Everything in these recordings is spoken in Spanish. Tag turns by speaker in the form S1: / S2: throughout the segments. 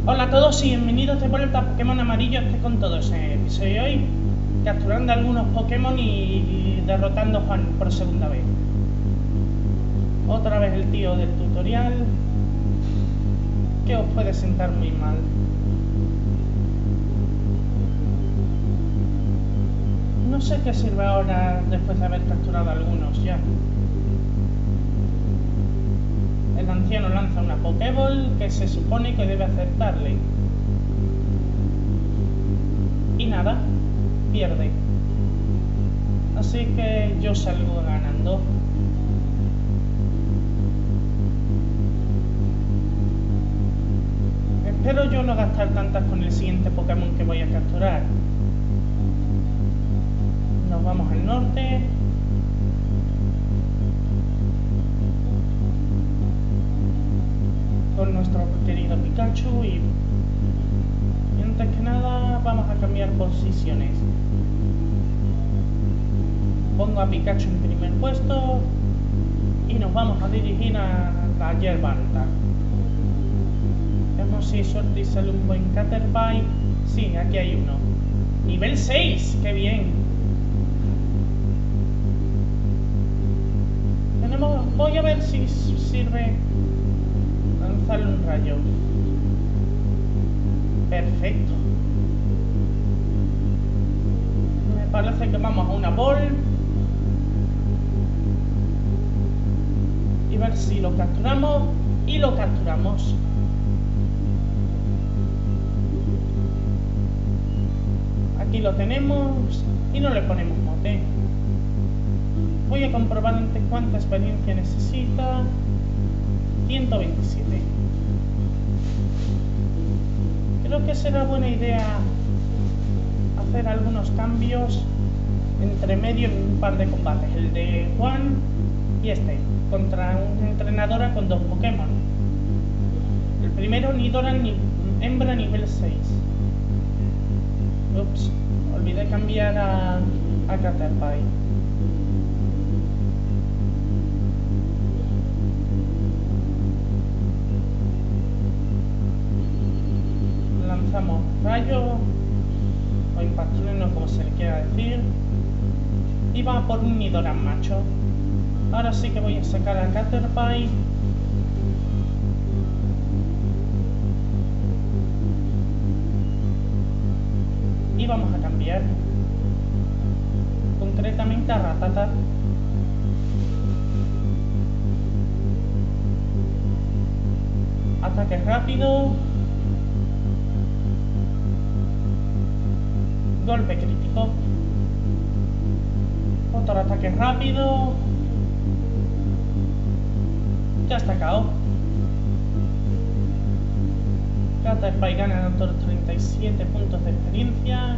S1: Hola a todos y bienvenidos de vuelta a Pokémon Amarillo. Estoy con todos en el episodio de hoy, capturando algunos Pokémon y derrotando a Juan por segunda vez. Otra vez el tío del tutorial, que os puede sentar muy mal. No sé qué sirve ahora después de haber capturado algunos ya. El anciano lanza una Pokéball que se supone que debe acertarle. Y nada, pierde. Así que yo salgo ganando. Espero yo no gastar tantas con el siguiente Pokémon que voy a capturar. Nos vamos al norte. Con nuestro querido Pikachu y antes que nada vamos a cambiar posiciones. Pongo a Pikachu en primer puesto y nos vamos a dirigir a la hierba alta. Veamos si suerte y sale un buen Caterpie. Sí, aquí hay uno. Nivel 6, qué bien. Voy a ver si sirve lanzarle un rayo. Perfecto. Me parece que vamos a una ball y ver si lo capturamos. Y lo capturamos. Aquí lo tenemos y no le ponemos mote. Voy a comprobar antes cuánta experiencia necesita. 127. Creo que será buena idea hacer algunos cambios entre medio en un par de combates. El de Juan y este, contra una entrenadora con dos Pokémon. El primero, Nidora hembra nivel 6. Ups, olvidé cambiar a Caterpie. Lanzamos rayo o impacto veneno, como se le quiera decir, y va por un Nidoran macho. Ahora sí que voy a sacar a Caterpie. Y vamos a cambiar concretamente a Rattata. Ataque rápido, golpe crítico, otro ataque rápido, ya está KO. Caterpie gana otros 37 puntos de experiencia.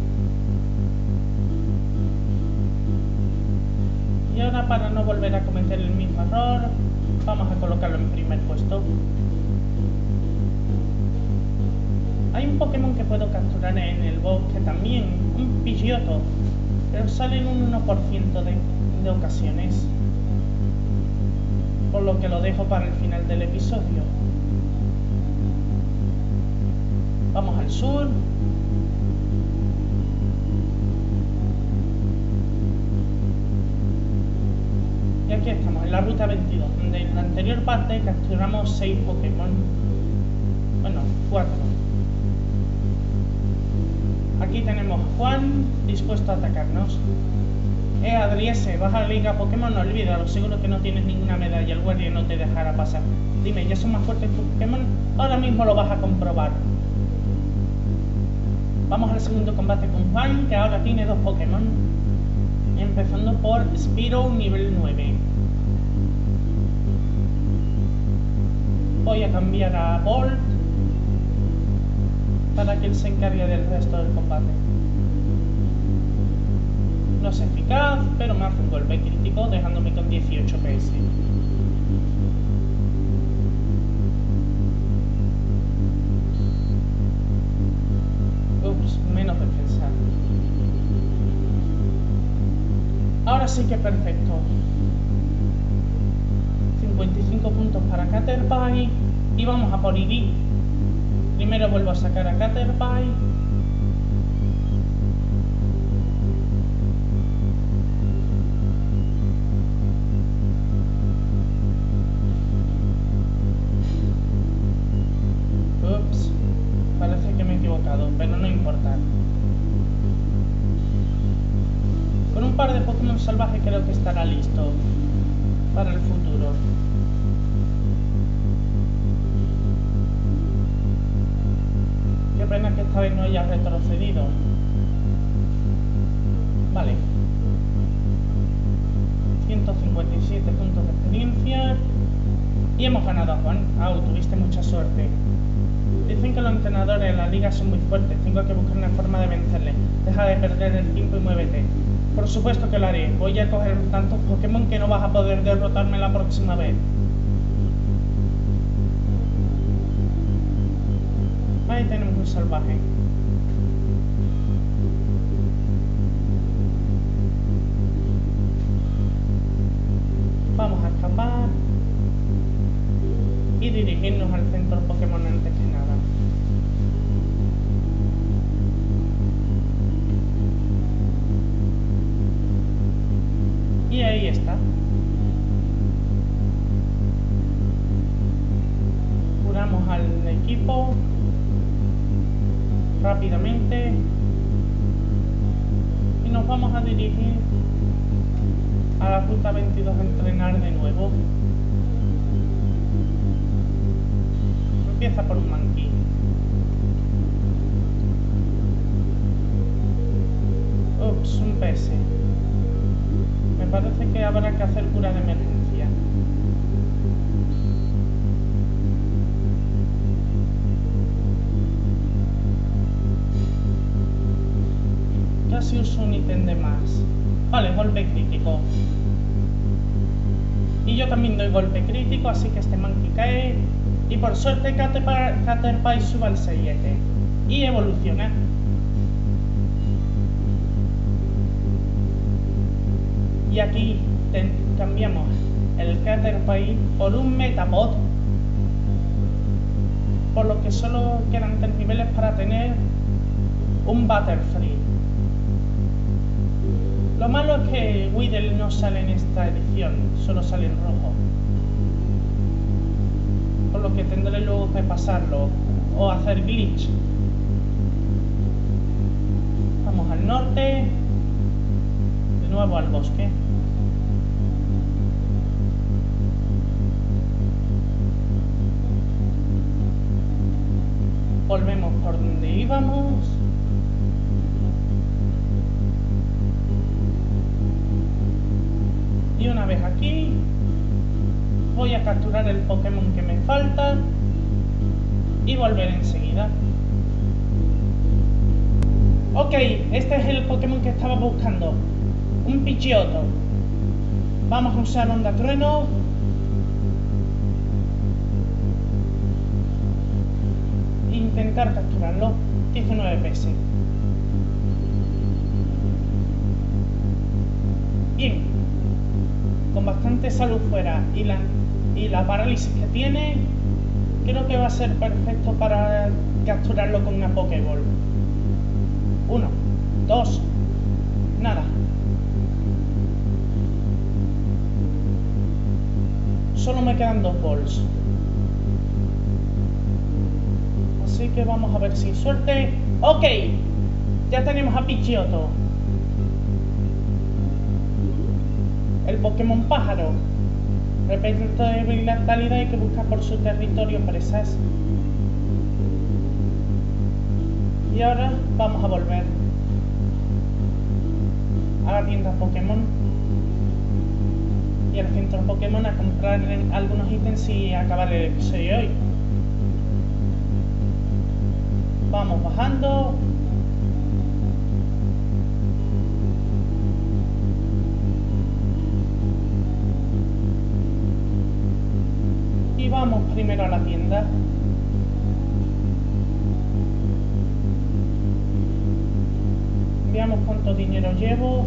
S1: Y ahora, para no volver a cometer el mismo error, vamos a colocarlo en primer puesto. Hay un Pokémon que puedo capturar en el bosque también, un Pidgeotto, pero sale en un 1% de ocasiones, por lo que lo dejo para el final del episodio. Vamos al sur. Y aquí estamos, en la ruta 22, donde en la anterior parte capturamos 6 Pokémon. Bueno, 4. Aquí tenemos a Juan, dispuesto a atacarnos. Adriese, vas a la Liga Pokémon, no olvídalo, seguro que no tienes ninguna medalla, el guardia no te dejará pasar. Dime, ¿ya son más fuertes tus Pokémon? Ahora mismo lo vas a comprobar. Vamos al segundo combate con Juan, que ahora tiene 2 Pokémon. Empezando por Spearow nivel 9. Voy a cambiar a Bolt para que él se encargue del resto del combate. No es eficaz, pero me hace un golpe crítico dejándome con 18 PS. Ups, menos defensa. Ahora sí que perfecto. 55 puntos para Caterpie y vamos a por Eevee. Primero vuelvo a sacar a Caterpie. Ups, parece que me he equivocado, pero no importa. Con un par de Pokémon salvajes creo que estará listo para el futuro. Qué pena que esta vez no haya retrocedido. Vale. 157 puntos de experiencia. Y hemos ganado a Juan. Tuviste mucha suerte. Dicen que los entrenadores en la liga son muy fuertes. Tengo que buscar una forma de vencerles. Deja de perder el tiempo y muévete. Por supuesto que lo haré. Voy a coger tantos Pokémon que no vas a poder derrotarme la próxima vez. Ahí tenemos un salvaje. Vamos a escapar y dirigirnos al centro Pokémon antes que nada. Y ahí está. Curamos al equipo rápidamente y nos vamos a dirigir a la ruta 22 a entrenar de nuevo. Empieza por un Mankey. Ups, un PS. Me parece que habrá que hacer cura de emergencia. Casi uso un ítem de más. Vale, golpe crítico. Y yo también doy golpe crítico, así que este Mankey cae. Y por suerte Caterpie sube al 7 y evoluciona. Y aquí cambiamos el Caterpie por un Metapod. Por lo que solo quedan 3 niveles para tener un Butterfree. Lo malo es que Weedle no sale en esta edición, solo sale en rojo. Por lo que tendré luego que pasarlo o hacer glitch. Vamos al norte, de nuevo al bosque. Volvemos por donde íbamos. Y una vez aquí, voy a capturar el Pokémon que me falta y volver enseguida. Ok, este es el Pokémon que estaba buscando. Un Pidgeotto. Vamos a usar Onda Trueno. Intentar capturarlo. 19 PS. Bien. Con bastante salud fuera y la parálisis que tiene, creo que va a ser perfecto para capturarlo con una Pokéball. 1, 2, nada. Solo me quedan 2 balls. Así que vamos a ver si suerte. Ok, ya tenemos a Pidgeotto. El Pokémon pájaro. Repito de vitalidad y que busca por su territorio presas. Y ahora vamos a volver a la tienda Pokémon y al centro Pokémon a comprar algunos ítems y acabar el episodio hoy. Vamos bajando. Y vamos primero a la tienda. Veamos cuánto dinero llevo.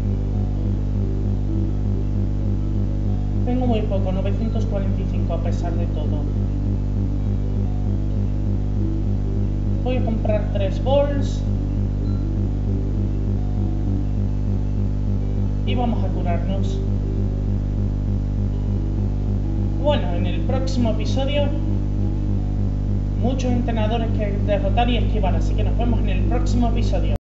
S1: Tengo muy poco, 945 a pesar de todo. que comprar 3 bols. Y vamos a curarnos. Bueno, en el próximo episodio, muchos entrenadores que derrotar y esquivar, así que nos vemos en el próximo episodio.